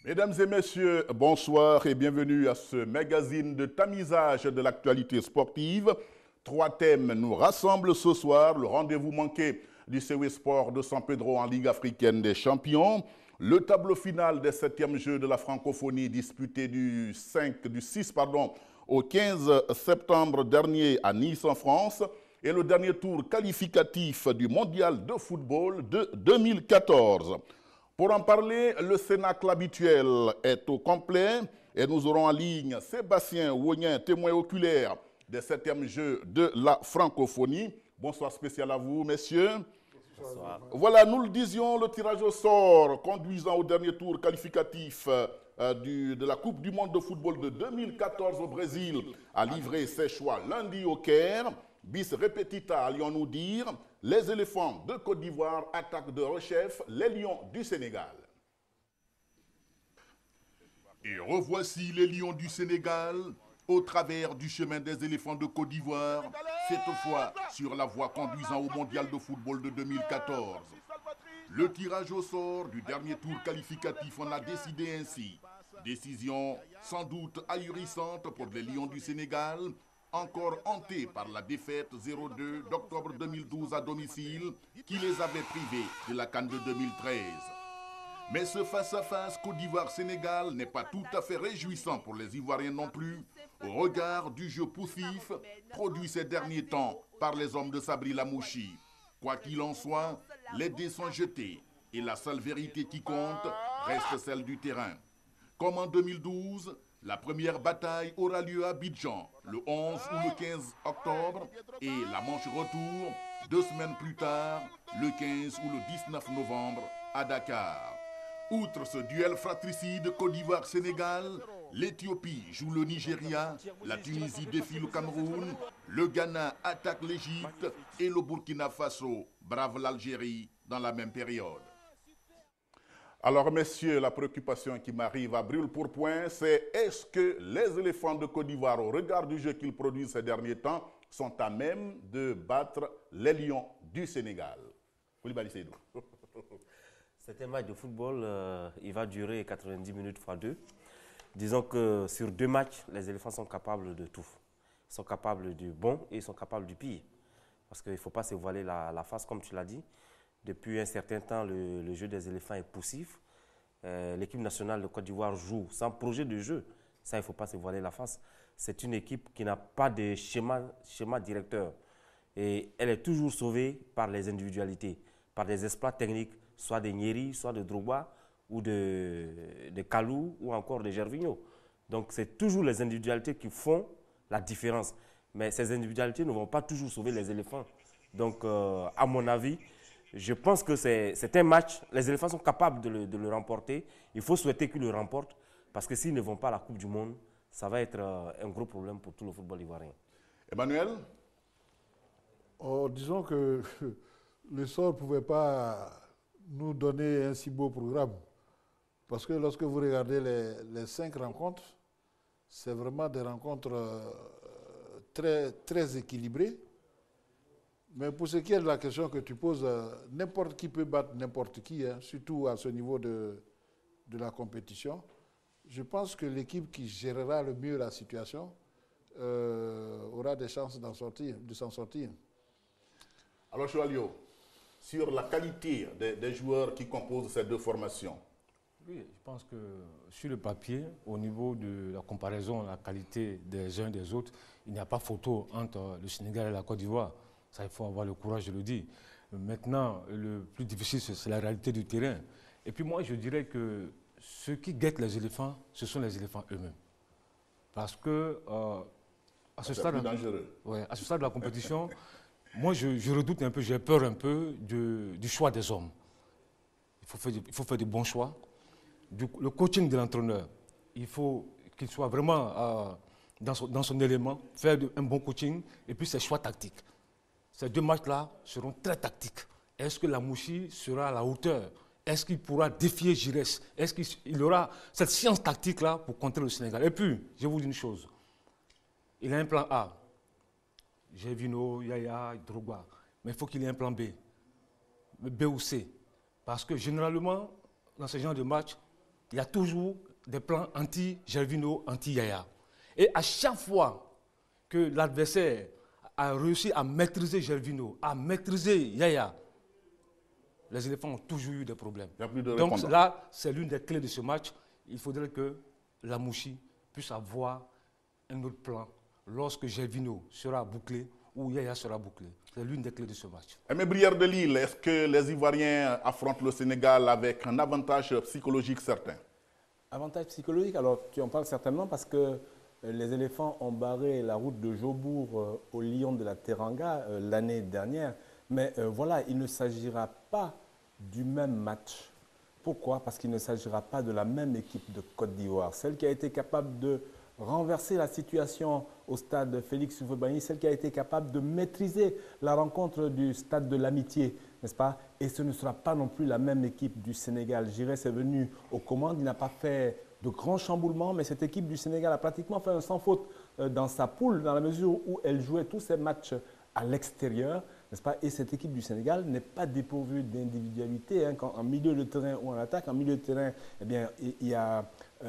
Mesdames et messieurs, bonsoir et bienvenue à ce magazine de tamisage de l'actualité sportive. Trois thèmes nous rassemblent ce soir. Le rendez-vous manqué du CW Sport de San Pedro en Ligue africaine des champions. Le tableau final des 7e Jeux de la francophonie disputé du 6 au 15 septembre dernier à Nice en France. Et le dernier tour qualificatif du mondial de football de 2014. Pour en parler, le cénacle habituel est au complet et nous aurons en ligne Sébastien Wognin, témoin oculaire des 7e Jeux de la francophonie. Bonsoir spécial à vous, messieurs. Bonsoir. Voilà, nous le disions, le tirage au sort conduisant au dernier tour qualificatif de la Coupe du monde de football de 2014 au Brésil a livré ses choix lundi au Caire. Bis repetita, allions-nous dire, les éléphants de Côte d'Ivoire attaquent de rechef les lions du Sénégal. Et revoici les lions du Sénégal au travers du chemin des éléphants de Côte d'Ivoire, cette fois sur la voie conduisant au mondial de football de 2014. Le tirage au sort du dernier tour qualificatif en a décidé ainsi. Décision sans doute ahurissante pour les lions du Sénégal, encore hantés par la défaite 0-2 d'octobre 2012 à domicile qui les avait privés de la CAN de 2013. Mais ce face-à-face Côte d'Ivoire-Sénégal n'est pas tout à fait réjouissant pour les Ivoiriens non plus, au regard du jeu poussif produit ces derniers temps par les hommes de Sabri Lamouchi. Quoi qu'il en soit, les dés sont jetés et la seule vérité qui compte reste celle du terrain. Comme en 2012, la première bataille aura lieu à Abidjan le 11 ou le 15 octobre et la manche retour 2 semaines plus tard, le 15 ou le 19 novembre à Dakar. Outre ce duel fratricide Côte d'Ivoire-Sénégal, l'Éthiopie joue le Nigeria, la Tunisie défie le Cameroun, le Ghana attaque l'Égypte et le Burkina Faso brave l'Algérie dans la même période. Alors, messieurs, la préoccupation qui m'arrive à brûle-pourpoint, c'est est-ce que les éléphants de Côte d'Ivoire, au regard du jeu qu'ils produisent ces derniers temps, sont à même de battre les lions du Sénégal? Koulibaly Seydou. C'est un match de football, il va durer 90 minutes x 2. Disons que sur 2 matchs, les éléphants sont capables de tout. Ils sont capables du bon et ils sont capables du pire. Parce qu'il ne faut pas se voiler la face, comme tu l'as dit. Depuis un certain temps, le jeu des éléphants est poussif. L'équipe nationale de Côte d'Ivoire joue sans projet de jeu. Ça, il ne faut pas se voiler la face. C'est une équipe qui n'a pas de schéma directeur. Et elle est toujours sauvée par les individualités, par des exploits techniques, soit de Nyeri, soit de Drogba, ou de Kalou, ou encore de Gervinho. Donc, c'est toujours les individualités qui font la différence. Mais ces individualités ne vont pas toujours sauver les éléphants. Donc, à mon avis, je pense que c'est un match, les éléphants sont capables de le remporter. Il faut souhaiter qu'ils le remportent, parce que s'ils ne vont pas à la Coupe du Monde, ça va être un gros problème pour tout le football ivoirien. Emmanuel? Disons que le sort ne pouvait pas nous donner un si beau programme. Parce que lorsque vous regardez les 5 rencontres, c'est vraiment des rencontres très, très équilibrées. Mais pour ce qui est de la question que tu poses, n'importe qui peut battre n'importe qui, hein, surtout à ce niveau de la compétition. Je pense que l'équipe qui gérera le mieux la situation aura des chances de s'en sortir. Alors, Choualio, sur la qualité des joueurs qui composent ces deux formations. Oui, je pense que sur le papier, au niveau de la comparaison, la qualité des uns des autres, il n'y a pas photo entre le Sénégal et la Côte d'Ivoire. Ça, il faut avoir le courage de le dire. Maintenant, le plus difficile, c'est la réalité du terrain. Et puis moi, je dirais que ceux qui guettent les éléphants, ce sont les éléphants eux-mêmes. Parce que à ce stade de la compétition, moi, je redoute un peu, j'ai peur un peu du choix des hommes. Il faut faire des bons choix. Le coaching de l'entraîneur, il faut qu'il soit vraiment dans son élément, faire un bon coaching, et puis ses choix tactiques. Ces 2 matchs-là seront très tactiques. Est-ce que Lamouchi sera à la hauteur? Est-ce qu'il pourra défier Giresse? Est-ce qu'il aura cette science tactique-là pour contrer le Sénégal? Et puis, je vous dis une chose. Il a un plan A. Gervinho, Yaya, Drogba. Mais il faut qu'il ait un plan B. B ou C. Parce que généralement, dans ce genre de match, il y a toujours des plans anti-Gervinho, anti-Yaya. Et à chaque fois que l'adversaire a réussi à maîtriser Gervinho, à maîtriser Yaya, les éléphants ont toujours eu des problèmes. Donc là, c'est l'une des clés de ce match. Il faudrait que la Mouchi puisse avoir un autre plan lorsque Gervinho sera bouclé ou Yaya sera bouclé. C'est l'une des clés de ce match. Mais Brière de Lille, est-ce que les Ivoiriens affrontent le Sénégal avec un avantage psychologique certain? Avantage psychologique, alors tu en parles certainement parce que les éléphants ont barré la route de Jobourg au Lion de la Teranga l'année dernière. Mais voilà, il ne s'agira pas du même match. Pourquoi? Parce qu'il ne s'agira pas de la même équipe de Côte d'Ivoire. Celle qui a été capable de renverser la situation au stade Félix Houphouët-Boigny, celle qui a été capable de maîtriser la rencontre du stade de l'Amitié, n'est-ce pas? Et ce ne sera pas non plus la même équipe du Sénégal. Giresse est venu aux commandes, il n'a pas fait de grands chamboulements, mais cette équipe du Sénégal a pratiquement fait un sans faute dans sa poule, dans la mesure où elle jouait tous ses matchs à l'extérieur, n'est-ce pas? Et cette équipe du Sénégal n'est pas dépourvue d'individualité. Hein, en milieu de terrain ou en attaque, en milieu de terrain, eh bien, il y a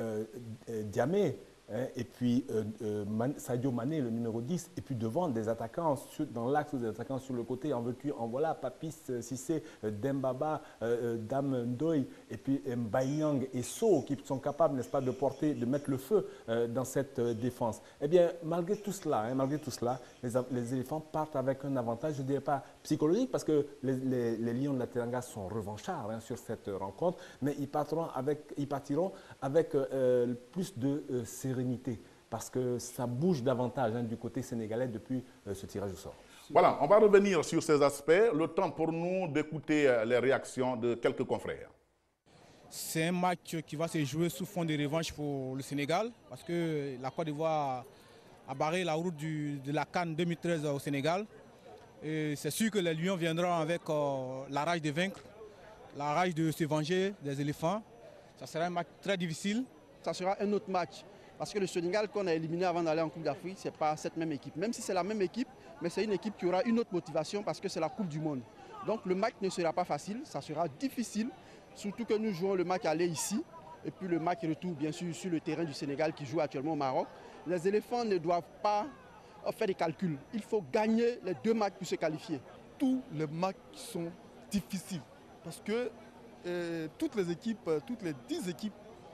Diamé, hein, et puis Sadio Mané, le numéro 10, et puis devant des attaquants dans l'axe ou des attaquants sur le côté, en veux-tu, en voilà, Papis, Cissé, Dembaba, Dame Ndoye, et puis Mbayang et So, qui sont capables, n'est-ce pas, de porter, de mettre le feu dans cette défense. Eh bien, malgré tout cela, les éléphants partent avec un avantage, je ne dirais pas psychologique, parce que les Lions de la Teranga sont revanchards sur cette rencontre, mais ils partiront avec plus de sérénité, parce que ça bouge davantage du côté sénégalais depuis ce tirage au sort. Voilà, on va revenir sur ces aspects. Le temps pour nous d'écouter les réactions de quelques confrères. C'est un match qui va se jouer sous fond de revanche pour le Sénégal, parce que la Côte d'Ivoire a barré la route de la CAN 2013 au Sénégal. C'est sûr que les Lions viendront avec la rage de vaincre, la rage de se venger des éléphants. Ça sera un match très difficile. Ça sera un autre match. Parce que le Sénégal qu'on a éliminé avant d'aller en Coupe d'Afrique, ce n'est pas cette même équipe. Même si c'est la même équipe, mais c'est une équipe qui aura une autre motivation parce que c'est la Coupe du Monde. Donc le match ne sera pas facile, ça sera difficile. Surtout que nous jouons le match aller ici. Et puis le match retour, bien sûr, sur le terrain du Sénégal qui joue actuellement au Maroc. Les éléphants ne doivent pas faire des calculs. Il faut gagner les 2 matchs pour se qualifier. Tous les matchs sont difficiles. Parce que toutes les équipes, toutes les 10 équipes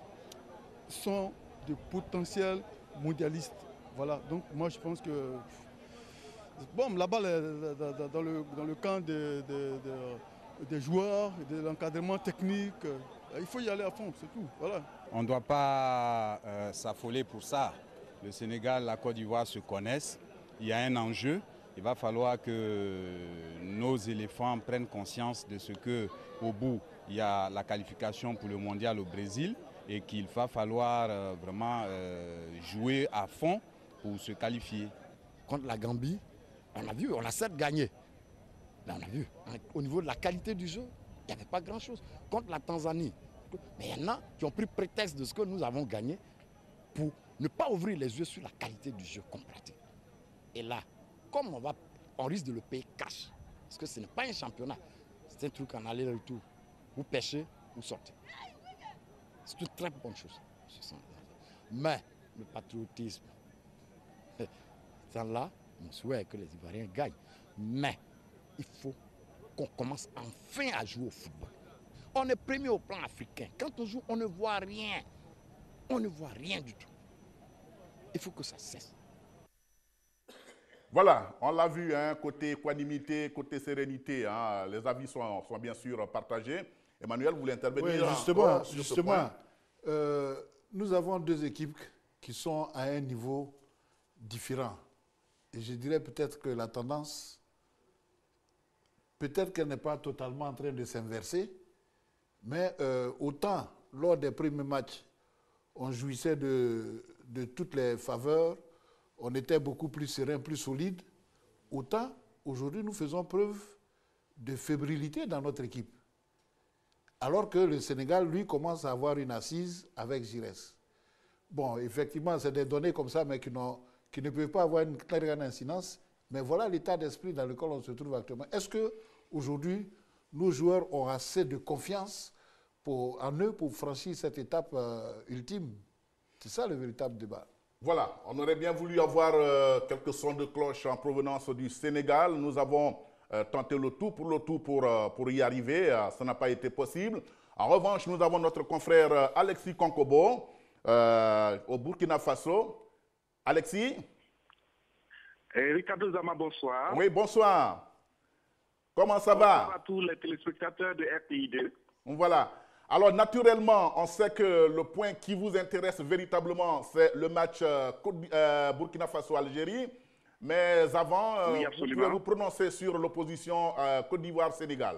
sont de potentiels mondialistes. Voilà, donc moi je pense que bon, la balle est dans le camp des joueurs, de l'encadrement technique. Il faut y aller à fond, c'est tout. Voilà. On ne doit pas s'affoler pour ça. Le Sénégal, la Côte d'Ivoire se connaissent. Il y a un enjeu. Il va falloir que nos éléphants prennent conscience de ce qu'au bout, il y a la qualification pour le mondial au Brésil et qu'il va falloir vraiment jouer à fond pour se qualifier. Contre la Gambie, on a vu, on a certes gagné. Là, on a vu, au niveau de la qualité du jeu, il n'y avait pas grand-chose. Contre la Tanzanie, mais il y en a qui ont pris prétexte de ce que nous avons gagné pour ne pas ouvrir les yeux sur la qualité du jeu qu'on pratique. Et là, comme on risque de le payer cash, parce que ce n'est pas un championnat, c'est un truc en aller-retour. Vous pêchez, vous sortez. C'est une très bonne chose. Mais le patriotisme, là, on souhaite que les Ivoiriens gagnent. Mais il faut qu'on commence enfin à jouer au football. On est premier au plan africain. Quand on joue, on ne voit rien. On ne voit rien du tout. Il faut que ça cesse. Voilà, on l'a vu, hein, côté équanimité, côté sérénité, hein, les avis sont bien sûr partagés. Emmanuel, vous voulez intervenir? Oui, justement, nous avons 2 équipes qui sont à un niveau différent. Et je dirais peut-être que la tendance, peut-être qu'elle n'est pas totalement en train de s'inverser, mais autant lors des premiers matchs, on jouissait de toutes les faveurs, on était beaucoup plus serein, plus solide, autant aujourd'hui nous faisons preuve de fébrilité dans notre équipe. Alors que le Sénégal, lui, commence à avoir une assise avec Giresse. Bon, effectivement, c'est des données comme ça, mais qui ne peuvent pas avoir une très grande incidence. Mais voilà l'état d'esprit dans lequel on se trouve actuellement. Est-ce qu'aujourd'hui, nos joueurs ont assez de confiance en eux pour franchir cette étape ultime. C'est ça le véritable débat. Voilà, on aurait bien voulu avoir quelques sons de cloche en provenance du Sénégal. Nous avons tenté le tout pour y arriver. Ça n'a pas été possible. En revanche, nous avons notre confrère Alexis Konkobo au Burkina Faso. Alexis? Ricardo Zama, bonsoir. Oui, bonsoir. Comment ça va? Bonsoir à tous les téléspectateurs de RTI2. Voilà. Alors, naturellement, on sait que le point qui vous intéresse véritablement, c'est le match Burkina Faso-Algérie. Mais avant, oui, vous pouvez vous prononcer sur l'opposition Côte d'Ivoire-Sénégal.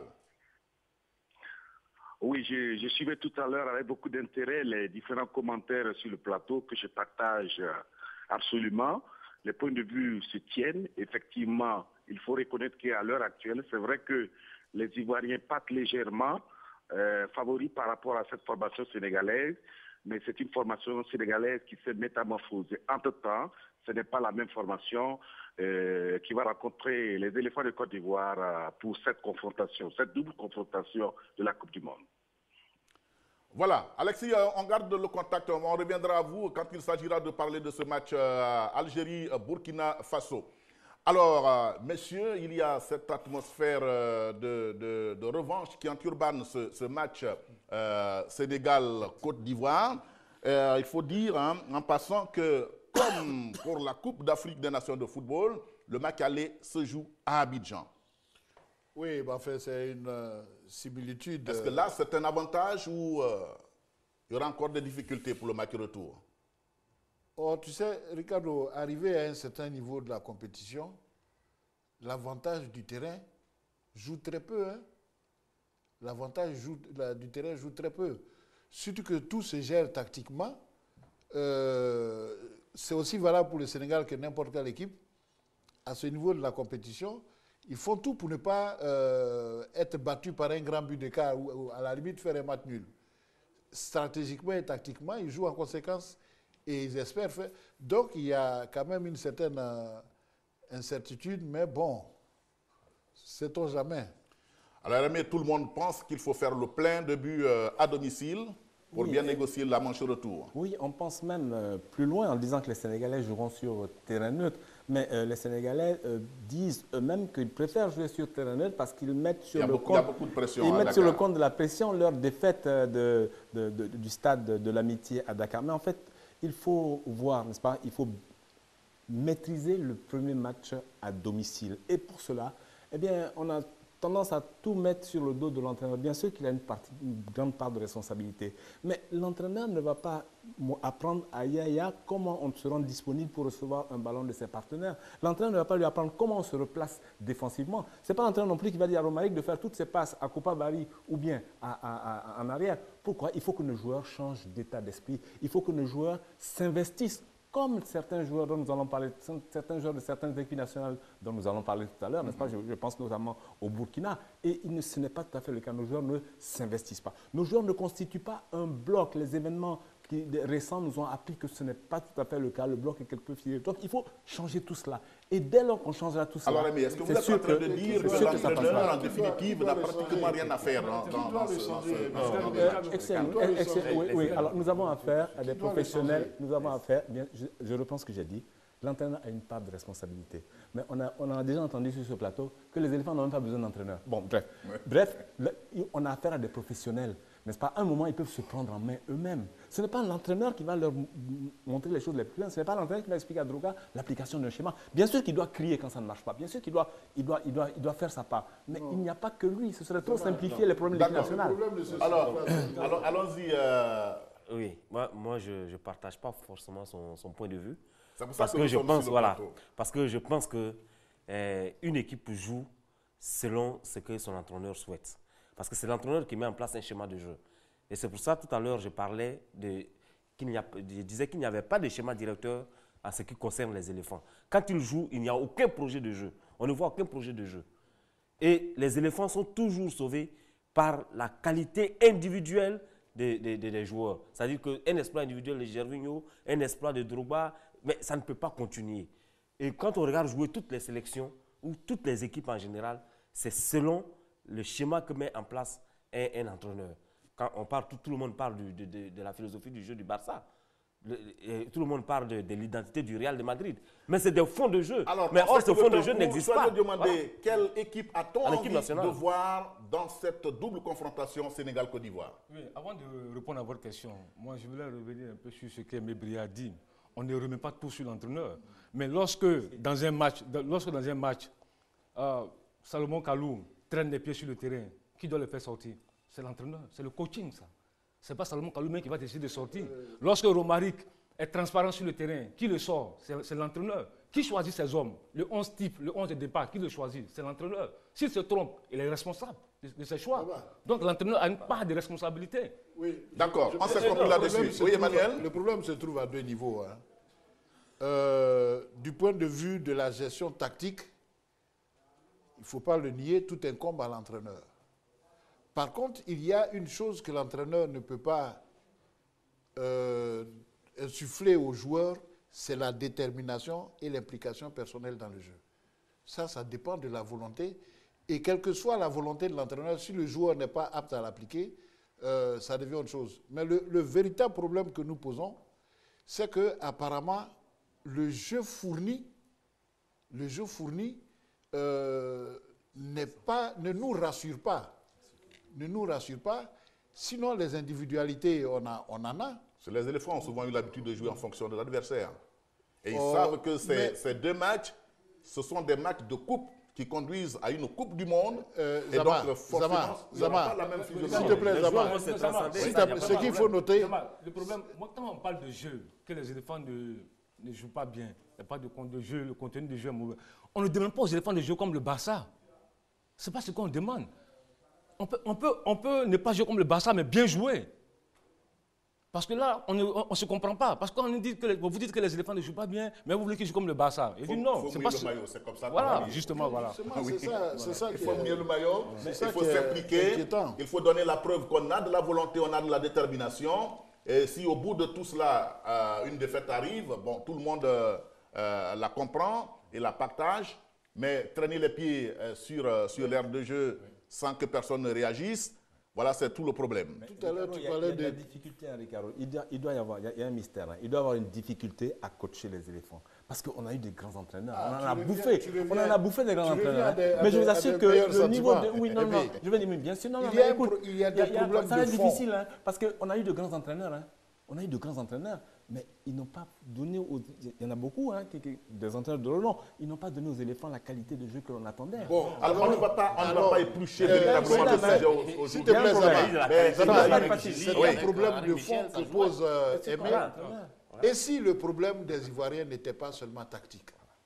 Oui, je suivais tout à l'heure avec beaucoup d'intérêt les différents commentaires sur le plateau que je partage absolument. Les points de vue se tiennent. Effectivement, il faut reconnaître qu'à l'heure actuelle, c'est vrai que les Ivoiriens partent légèrement favoris par rapport à cette formation sénégalaise, mais c'est une formation sénégalaise qui s'est métamorphosée. Entre-temps, ce n'est pas la même formation qui va rencontrer les éléphants de Côte d'Ivoire pour cette confrontation, cette double confrontation de la Coupe du Monde. Voilà. Alexis, on garde le contact. On reviendra à vous quand il s'agira de parler de ce match Algérie-Burkina Faso. Alors, messieurs, il y a cette atmosphère de revanche qui enturbane ce match Sénégal-Côte d'Ivoire. Il faut dire, en passant, que comme pour la Coupe d'Afrique des Nations de football, le match aller se joue à Abidjan. Oui, bah, en fait, c'est une similitude. Est-ce que là, c'est un avantage ou il y aura encore des difficultés pour le match retour? Oh, tu sais, Ricardo, arrivé à un certain niveau de la compétition, l'avantage du terrain joue très peu. Hein? L'avantage du terrain joue très peu. Surtout que tout se gère tactiquement. C'est aussi valable pour le Sénégal que n'importe quelle équipe. À ce niveau de la compétition, ils font tout pour ne pas être battus par un grand but d'écart ou à la limite faire un match nul. Stratégiquement et tactiquement, ils jouent en conséquence et ils espèrent faire. Donc, il y a quand même une certaine incertitude, mais bon, sait-on jamais. Alors, mais tout le monde pense qu'il faut faire le plein de buts à domicile pour bien négocier la manche retour. Oui, on pense même plus loin en disant que les Sénégalais joueront sur terrain neutre. Mais les Sénégalais disent eux-mêmes qu'ils préfèrent jouer sur terrain neutre parce qu'ils mettent sur le compte de la pression leur défaite du stade de l'Amitié à Dakar. Mais en fait, il faut voir, n'est-ce pas, il faut maîtriser le premier match à domicile. Et pour cela, eh bien, on a tendance à tout mettre sur le dos de l'entraîneur. Bien sûr qu'il a une grande part de responsabilité, mais l'entraîneur ne va pas apprendre à Yaya comment on se rend disponible pour recevoir un ballon de ses partenaires. L'entraîneur ne va pas lui apprendre comment on se replace défensivement. Ce n'est pas l'entraîneur non plus qui va dire à Romaric de faire toutes ses passes à Kopa Bari ou bien en arrière. Pourquoi? Il faut que nos joueurs changent d'état d'esprit. Il faut que nos joueurs s'investissent. Comme certains joueurs dont nous allons parler, certains joueurs de certaines équipes nationales dont nous allons parler tout à l'heure, n'est-ce pas? Je pense notamment au Burkina. Et ce n'est pas tout à fait le cas. Nos joueurs ne s'investissent pas. Nos joueurs ne constituent pas un bloc. Les événements récents nous ont appris que ce n'est pas tout à fait le cas. Le bloc est quelque peu fié. Donc, il faut changer tout cela. Et dès lors qu'on changera tout cela, alors, est-ce que vous êtes en train de dire que l'entraîneur, en définitive, n'a pratiquement rien à faire dans ce... Oui, alors nous avons affaire à des professionnels. Nous avons affaire, bien, je reprends ce que j'ai dit, l'entraîneur a une part de responsabilité. Mais on a déjà entendu sur ce plateau que les éléphants n'ont même pas besoin d'entraîneur. Bon, bref, on a affaire à des professionnels. N'est-ce pas? À un moment, ils peuvent se prendre en main eux-mêmes. Ce n'est pas l'entraîneur qui va leur montrer les choses les plus simples. Ce n'est pas l'entraîneur qui va expliquer à Droga l'application d'un schéma. Bien sûr qu'il doit crier quand ça ne marche pas. Bien sûr qu'il doit faire sa part. Mais il n'y a pas que lui. Ce serait trop simplifier les problèmes de l'équipe nationale. Alors allons-y. Oui, moi je ne partage pas forcément son point de vue. Parce que je pense que une équipe joue selon ce que son entraîneur souhaite. Parce que c'est l'entraîneur qui met en place un schéma de jeu. Et c'est pour ça, tout à l'heure, je disais qu'il n'y avait pas de schéma directeur en ce qui concerne les éléphants. Quand ils jouent, il n'y a aucun projet de jeu. On ne voit aucun projet de jeu. Et les éléphants sont toujours sauvés par la qualité individuelle des joueurs. C'est-à-dire qu'un exploit individuel de Gervinho, un exploit de Drogba, mais ça ne peut pas continuer. Et quand on regarde jouer toutes les sélections, ou toutes les équipes en général, c'est selon le schéma que met en place un entraîneur. quand on parle, tout le monde parle de la philosophie du jeu du Barça. Et tout le monde parle de l'identité du Real de Madrid. Mais c'est des fonds de jeu. Alors, mais or, ce fonds de jeu n'existe pas. Je vais demander quelle équipe a-t-on envie nationale de voir dans cette double confrontation Sénégal-Côte d'Ivoire? Oui, avant de répondre à votre question, moi je voulais revenir un peu sur ce qu'Aimé a dit. On ne remet pas tout sur l'entraîneur. Mais lorsque dans un match, Salomon Kalou traîne les pieds sur le terrain, qui doit le faire sortir? C'est l'entraîneur, c'est le coaching ça. Ce n'est pas Salomon Kalou qui va décider de sortir. Lorsque Romaric est transparent sur le terrain, qui le sort? C'est l'entraîneur. Qui choisit ses hommes? Le 11 type, le 11 de départ, qui le choisit? C'est l'entraîneur. S'il se trompe, il est responsable de ses choix. Donc l'entraîneur a une part de responsabilité. Oui. D'accord, on s'est compris là-dessus. Oui, Emmanuel? Le problème se trouve à deux niveaux. Du point de vue de la gestion tactique, il ne faut pas le nier, tout incombe à l'entraîneur. Par contre, il y a une chose que l'entraîneur ne peut pas insuffler aux joueurs, c'est la détermination et l'implication personnelle dans le jeu. Ça dépend de la volonté. Et quelle que soit la volonté de l'entraîneur, si le joueur n'est pas apte à l'appliquer, ça devient autre chose. Mais le véritable problème que nous posons, c'est qu'apparemment, le jeu fourni ne nous rassure pas. Ne nous rassure pas. Sinon, les individualités, on en a. Les éléphants ont souvent eu l'habitude de jouer en fonction de l'adversaire. Et ils savent que ces deux matchs, ce sont des matchs de coupe qui conduisent à une Coupe du Monde. Et donc, forcément, il n'y aura pas la même physionomie. S'il te plaît, Zama, ce qu'il faut noter... Le problème, moi, quand on parle de jeu, que les éléphants ne jouent pas bien, il n'y a pas de compte de jeu, le contenu du jeu est mauvais. On ne demande pas aux éléphants de jouer comme le Barça. Ce n'est pas ce qu'on demande. On peut ne pas jouer comme le Barça, mais bien jouer. Parce que là, on ne se comprend pas. Parce que quand vous dites que les éléphants ne jouent pas bien, mais vous voulez qu'ils jouent comme le Barça. Il dit non, c'est pas le maillot, c'est comme ça. Voilà, justement, voilà. C'est ça il faut mouiller le maillot, il faut est s'impliquer, il faut donner la preuve qu'on a de la volonté, on a de la détermination. Et si au bout de tout cela, une défaite arrive, bon, tout le monde la comprend et la partage, mais traîner les pieds sur l'aire de jeu sans que personne ne réagisse, voilà, c'est tout le problème. Mais tout à l'heure, tu parlais de la difficulté, Ricardo. Il doit y avoir, il y a un mystère. Il doit y avoir une difficulté à coacher les éléphants. Parce qu'on a eu des grands entraîneurs. On en a bouffé des grands entraîneurs. Mais je vous assure que le niveau de... Oui, non, je vais dire, mais bien sûr, non, il y a des problèmes de fond. Ça va être difficile, parce qu'on a eu de grands entraîneurs. On a eu de grands entraîneurs, mais ils n'ont pas donné il y en a beaucoup, des entraîneurs de renom, ils n'ont pas donné aux éléphants la qualité de jeu que l'on attendait. Bon, alors on ne va pas éplucher véritablement le sujet aujourd'hui. S'il te plaît, c'est un problème de fond que pose Aimé. Et si le problème des Ivoiriens n'était pas seulement tactique?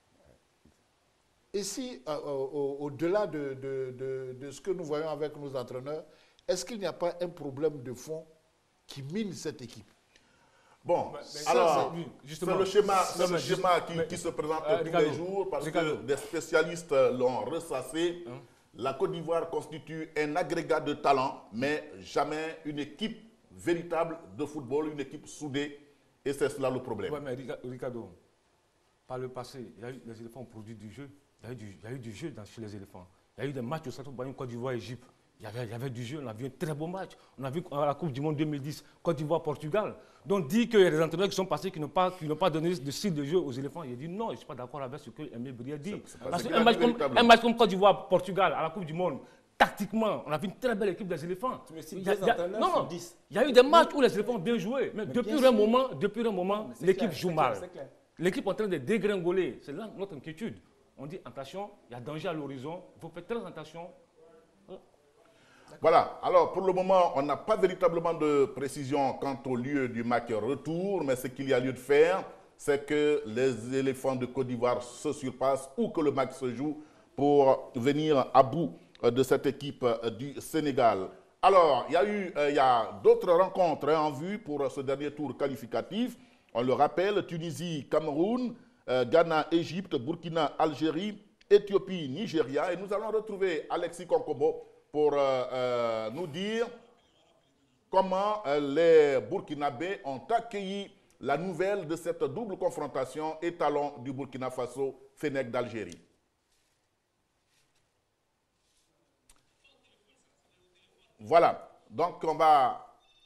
Et si, au-delà de ce que nous voyons avec nos entraîneurs, est-ce qu'il n'y a pas un problème de fond qui mine cette équipe? Bon, alors, c'est le schéma qui se présente tous les jours parce que des spécialistes l'ont ressassé. La Côte d'Ivoire constitue un agrégat de talent, mais jamais une équipe véritable de football, une équipe soudée. Et c'est cela le problème. Oui, mais Ricardo, par le passé, les éléphants ont produit du jeu. Il y a eu du jeu chez les éléphants. Il y a eu des matchs au Stade Côte d'Ivoire-Égypte. Il y avait du jeu, on a vu un très beau match. On a vu à la Coupe du Monde 2010, Côte d'Ivoire-Portugal. Donc, dire qu'il y a des entraîneurs qui sont passés qui n'ont pas donné de style de jeu aux éléphants, il a dit non, je ne suis pas d'accord avec ce que Aimé Bria dit. Parce qu'un match comme Côte d'Ivoire-Portugal à la Coupe du Monde, tactiquement, on a vu une très belle équipe des éléphants. Il y a eu des matchs où les éléphants ont bien joué, mais depuis un moment, l'équipe joue mal. L'équipe est en train de dégringoler. C'est là notre inquiétude. On dit attention, il y a danger à l'horizon, il faut faire très attention. Voilà, alors pour le moment, on n'a pas véritablement de précision quant au lieu du match retour, mais ce qu'il y a lieu de faire, c'est que les éléphants de Côte d'Ivoire se surpassent ou que le match se joue pour venir à bout de cette équipe du Sénégal. Alors, il y a d'autres rencontres en vue pour ce dernier tour qualificatif. On le rappelle, Tunisie, Cameroun, Ghana, Égypte, Burkina, Algérie, Éthiopie, Nigeria. Et nous allons retrouver Alexis Konkomo pour nous dire comment les Burkinabés ont accueilli la nouvelle de cette double confrontation étalon du Burkina Faso, Fennec d'Algérie. Voilà. Donc, on va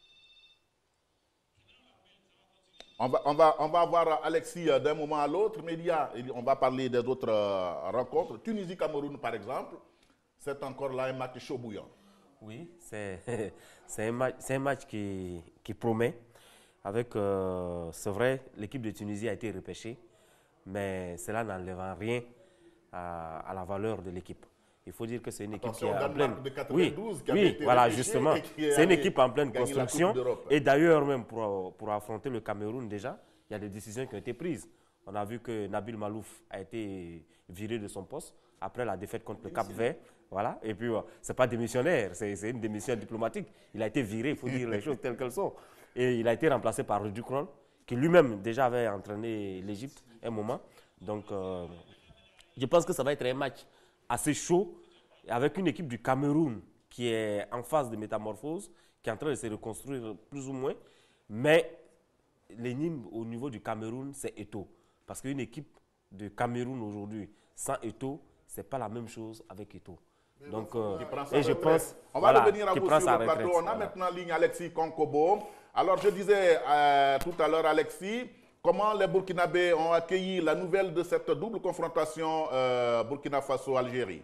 avoir Alexis d'un moment à l'autre, mais on va parler des autres rencontres. Tunisie-Cameroun, par exemple, c'est encore là un match chaud bouillant. Oui, c'est un match qui promet. C'est vrai, l'équipe de Tunisie a été repêchée, mais cela n'enlève rien à la valeur de l'équipe. Il faut dire que c'est une équipe qui est en pleine... De 92, qui oui, voilà, repêchée, justement. C'est une équipe en pleine construction. Et d'ailleurs, même pour affronter le Cameroun déjà, il y a des décisions qui ont été prises. On a vu que Nabil Malouf a été viré de son poste après la défaite contre le Cap-Vert. Voilà. Et puis, ce n'est pas démissionnaire, c'est une démission diplomatique. Il a été viré, il faut dire les choses telles qu'elles sont. Et il a été remplacé par Rudy Krol, qui lui-même déjà avait entraîné l'Égypte un moment. Donc, je pense que ça va être un match assez chaud, avec une équipe du Cameroun qui est en phase de métamorphose, qui est en train de se reconstruire plus ou moins. Mais l'énigme au niveau du Cameroun, c'est Eto'o. Parce qu'une équipe de Cameroun aujourd'hui, sans Eto'o, ce n'est pas la même chose avec Eto'o. Donc, et je pense... On va revenir à vous sur le plateau. On a maintenant en ligne Alexis Konkobo. Alors, je disais tout à l'heure, Alexis, comment les Burkinabés ont accueilli la nouvelle de cette double confrontation Burkina Faso-Algérie?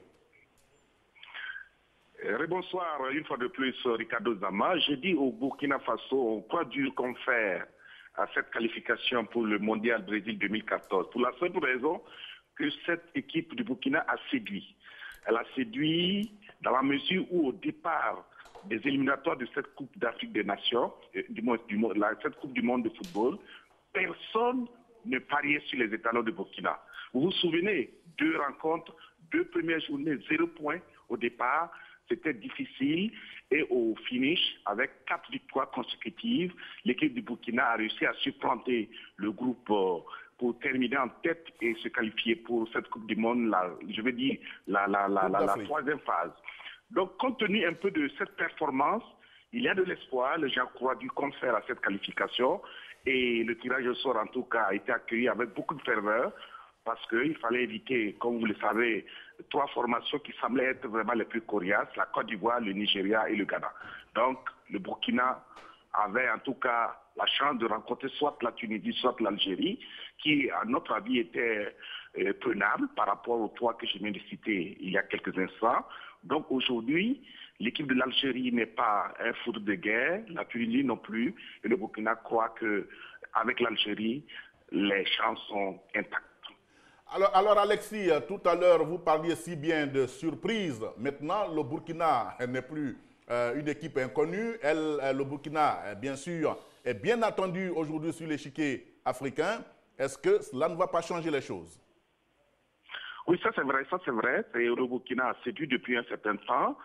Bonsoir, une fois de plus, Ricardo Zama. Je dis au Burkina Faso, on croit dur qu'on fait à cette qualification pour le Mondial Brésil 2014. Pour la simple raison que cette équipe du Burkina a séduit. Elle a séduit dans la mesure où, au départ des éliminatoires de cette Coupe d'Afrique des Nations, cette Coupe du Monde de football, personne ne pariait sur les étalons de Burkina. Vous vous souvenez, 2 rencontres, 2 premières journées, 0 points au départ. C'était difficile et au finish, avec 4 victoires consécutives, l'équipe du Burkina a réussi à supplanter le groupe pour terminer en tête et se qualifier pour cette Coupe du Monde, je veux dire la 3e phase. Donc, compte tenu un peu de cette performance, il y a de l'espoir. Les gens croient du confère à cette qualification et le tirage au sort, en tout cas, a été accueilli avec beaucoup de ferveur parce qu'il fallait éviter, comme vous le savez, 3 formations qui semblaient être vraiment les plus coriaces, la Côte d'Ivoire, le Nigeria et le Ghana. Donc, le Burkina avait en tout cas la chance de rencontrer soit la Tunisie, soit l'Algérie, qui, à notre avis, était prenable par rapport aux 3 que je viens de citer il y a quelques instants. Donc, aujourd'hui, l'équipe de l'Algérie n'est pas un foudre de guerre, la Tunisie non plus, et le Burkina croit qu'avec l'Algérie, les chances sont intactes. Alors Alexis, tout à l'heure, vous parliez si bien de surprise. Maintenant, le Burkina n'est plus une équipe inconnue. Le Burkina, bien sûr, est bien attendu aujourd'hui sur l'échiquier africain. Est-ce que cela ne va pas changer les choses? Oui, ça c'est vrai. Le Burkina a séduit depuis un certain temps.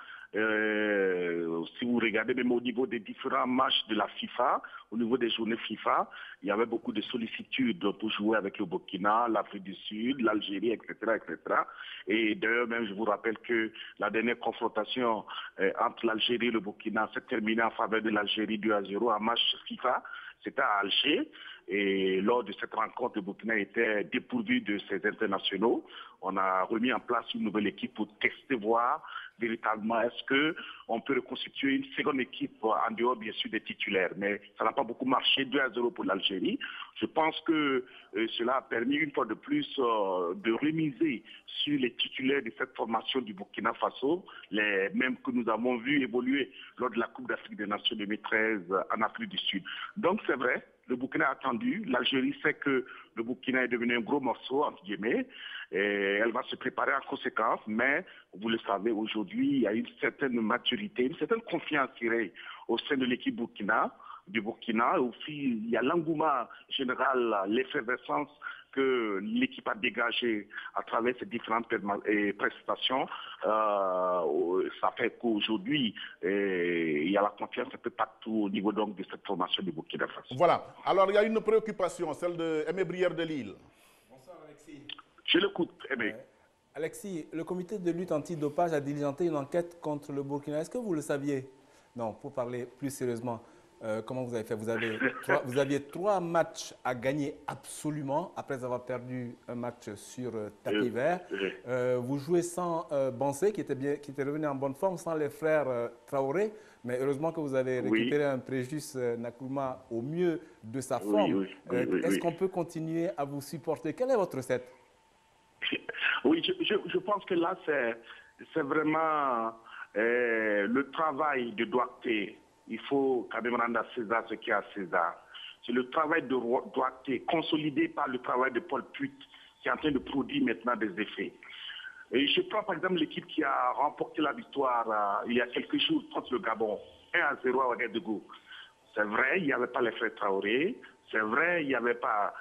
Si vous regardez même au niveau des différents matchs de la FIFA, au niveau des journées FIFA, il y avait beaucoup de sollicitudes pour jouer avec le Burkina, l'Afrique du Sud, l'Algérie, etc., etc. Et d'ailleurs, même je vous rappelle que la dernière confrontation entre l'Algérie et le Burkina s'est terminée en faveur de l'Algérie 2-0 en match FIFA. C'était à Alger. Et lors de cette rencontre, le Burkina était dépourvu de ses internationaux. On a remis en place une nouvelle équipe pour tester, voir véritablement est-ce qu'on peut reconstituer une seconde équipe en dehors bien sûr des titulaires. Mais ça n'a pas beaucoup marché, 2-0 pour l'Algérie. Je pense que cela a permis une fois de plus de remiser sur les titulaires de cette formation du Burkina Faso, les mêmes que nous avons vu évoluer lors de la Coupe d'Afrique des Nations 2013 en Afrique du Sud. Donc c'est vrai, le Burkina a attendu. L'Algérie sait que le Burkina est devenu un gros morceau, entre guillemets, et elle va se préparer en conséquence, mais vous le savez, aujourd'hui, il y a une certaine maturité, une certaine confiance au sein de l'équipe du Burkina. Aussi, il y a l'engouement général, l'effervescence que l'équipe a dégagée à travers ses différentes prestations. Ça fait qu'aujourd'hui, il y a la confiance un peu partout au niveau donc de cette formation du Burkina Faso. Voilà. Alors, il y a une préoccupation, celle de Aimé Brière de Lille. Bonsoir, Alexis. Je l'écoute, Aimé. Alexis, le comité de lutte antidopage a diligenté une enquête contre le Burkina. Est-ce que vous le saviez? Non, pour parler plus sérieusement. comment vous avez fait? Vous aviez 3 matchs à gagner absolument après avoir perdu un match sur tapis vert. Vous jouez sans Bansé qui était revenu en bonne forme, sans les frères Traoré. Mais heureusement que vous avez récupéré un Préjus Nkrumah au mieux de sa forme. Est-ce qu'on peut continuer à vous supporter? Quelle est votre recette? Oui, je pense que là, c'est vraiment le travail de Douakté. Il faut quand même rendre à César ce qui est à César. C'est le travail de Douakté, consolidé par le travail de Paul Puit, qui est en train de produire maintenant des effets. Et je prends par exemple l'équipe qui a remporté la victoire il y a quelques jours contre le Gabon, 1-0 à Ouagadougou. C'est vrai, il n'y avait pas les frères Traoré. C'est vrai, il n'y avait pas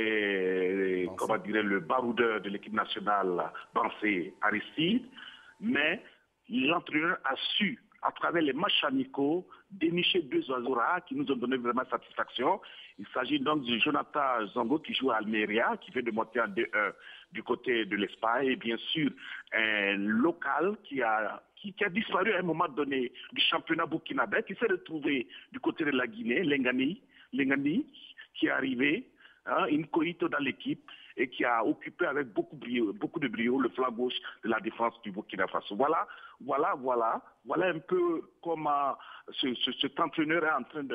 comment dirais, le baroudeur de l'équipe nationale, Bansé Aristide. Mais l'entraîneur a su, à travers les matchs amicaux, dénicher 2 oiseaux rares qui nous ont donné vraiment satisfaction. Il s'agit donc de Jonathan Zongo qui joue à Almeria, qui vient de monter en D1 du côté de l'Espagne, et bien sûr un local qui a disparu à un moment donné du championnat burkinabé, qui s'est retrouvé du côté de la Guinée, Lengani, qui est arrivé, incognito dans l'équipe, et qui a occupé avec beaucoup de brio le flanc gauche de la défense du Burkina Faso. Voilà un peu comment cet entraîneur est en train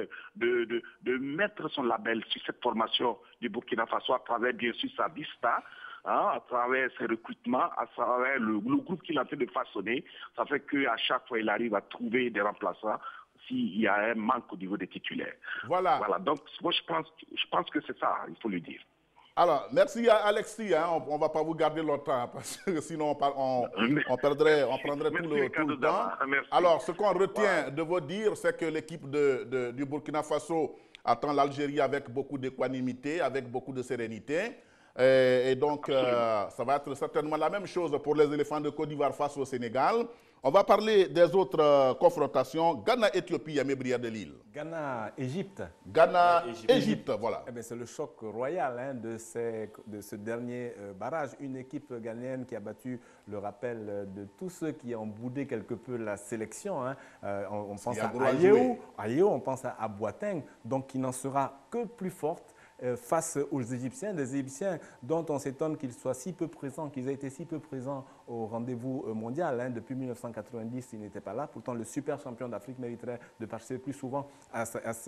de mettre son label sur cette formation du Burkina Faso à travers bien sûr sa vista, à travers ses recrutements, à travers le groupe qu'il est en train de façonner. Ça fait qu'à chaque fois il arrive à trouver des remplaçants s'il y a un manque au niveau des titulaires. Voilà. Donc moi je pense que c'est ça, il faut le dire. Alors, merci à Alexis, on ne va pas vous garder longtemps parce que sinon on prendrait tout le temps. Merci. Alors, ce qu'on retient de vos dires, c'est que l'équipe du Burkina Faso attend l'Algérie avec beaucoup d'équanimité, avec beaucoup de sérénité. Et donc, ça va être certainement la même chose pour les éléphants de Côte d'Ivoire face au Sénégal. On va parler des autres confrontations. Ghana-Éthiopie, Aimé Brière de Lille. Ghana-Égypte. Ghana-Égypte, voilà. Eh c'est le choc royal de ce dernier barrage. Une équipe ghanéenne qui a battu le rappel de tous ceux qui ont boudé quelque peu la sélection. On pense à Ayew, on pense à Boateng, donc qui n'en sera que plus forte face aux Égyptiens, des Égyptiens dont on s'étonne qu'ils soient si peu présents, qu'ils aient été si peu présents au rendez-vous mondial. Depuis 1990, ils n'étaient pas là. Pourtant, le super champion d'Afrique mériterait de participer plus souvent à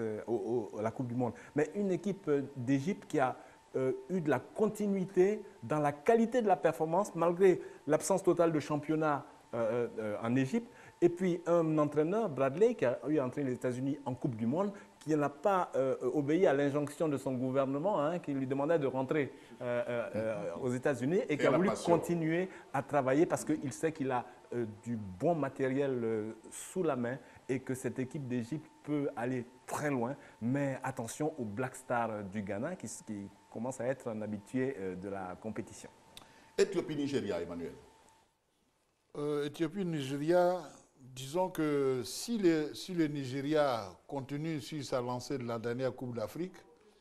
la Coupe du Monde. Mais une équipe d'Égypte qui a eu de la continuité dans la qualité de la performance, malgré l'absence totale de championnat en Égypte. Et puis un entraîneur, Bradley, qui a eu entraîné les États-Unis en Coupe du Monde, qui n'a pas obéi à l'injonction de son gouvernement, qui lui demandait de rentrer aux États-Unis et qui a voulu continuer à travailler parce qu'il sait qu'il a du bon matériel sous la main et que cette équipe d'Égypte peut aller très loin. Mais attention au Black Star du Ghana qui commence à être un habitué de la compétition. Éthiopie-Nigeria, Emmanuel. Éthiopie-Nigeria, disons que si le Nigeria continue sur sa lancée de la dernière Coupe d'Afrique,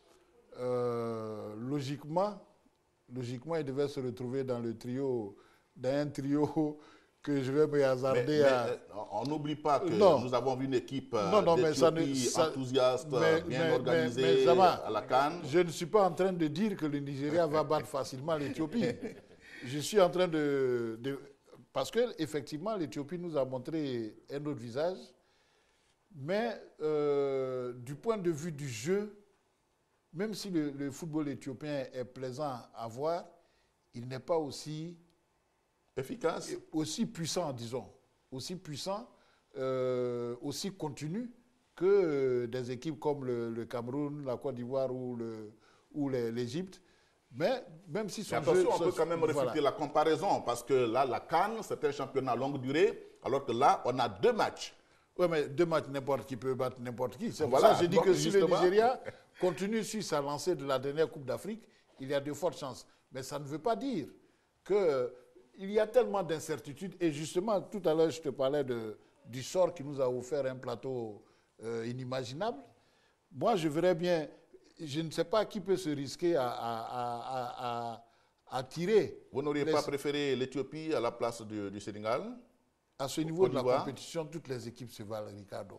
logiquement, il devait se retrouver dans un trio que je vais me hasarder à... On n'oublie pas que nous avons vu une équipe d'Éthiopie enthousiaste, bien organisée à la CAN. Je ne suis pas en train de dire que le Nigeria va battre facilement l'Éthiopie. Je suis en train parce qu'effectivement, l'Éthiopie nous a montré un autre visage, mais du point de vue du jeu, même si le football éthiopien est plaisant à voir, il n'est pas aussi efficace, aussi puissant, disons, aussi puissant, aussi continu que des équipes comme le Cameroun, la Côte d'Ivoire ou l'Égypte. Mais même si on peut quand même réfuter la comparaison, parce que là, la CAN, c'est un championnat longue durée, alors que là, on a 2 matchs. Oui, mais 2 matchs, n'importe qui peut battre n'importe qui. C'est pour ça que je dis que si le Nigeria continue sur sa lancée de la dernière Coupe d'Afrique, il y a de fortes chances. Mais ça ne veut pas dire qu'il y a tellement d'incertitudes. Et justement, tout à l'heure, je te parlais du sort qui nous a offert un plateau inimaginable. Moi, je verrais bien... Je ne sais pas qui peut se risquer à tirer. Vous n'auriez pas préféré l'Éthiopie à la place du Sénégal? À ce niveau de la compétition, toutes les équipes se valent, Ricardo.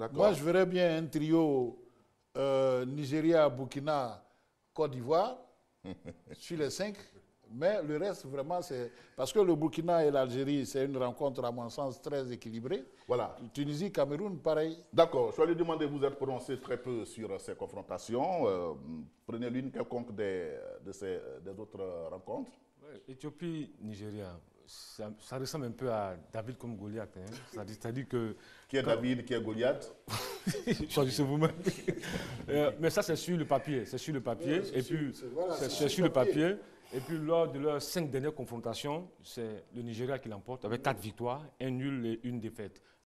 Moi, je verrais bien un trio Nigeria, Burkina, Côte d'Ivoire sur les 5. Mais le reste, vraiment, c'est... Parce que le Burkina et l'Algérie, c'est une rencontre, à mon sens, très équilibrée. Voilà. Tunisie, Cameroun, pareil. D'accord. Je vais lui demander, vous êtes prononcé très peu sur ces confrontations. Prenez l'une quelconque des autres rencontres. Ouais, Éthiopie, Nigeria, ça ressemble un peu à David comme Goliath. Hein. C'est-à-dire que... Qui est David, qui est Goliath? Choisissez vous-même. Mais ça, c'est sur le papier. C'est sur le papier. Et puis, c'est sur le papier. Et puis, lors de leurs 5 dernières confrontations, c'est le Nigeria qui l'emporte avec 4 victoires, 1 nul et 1 défaite.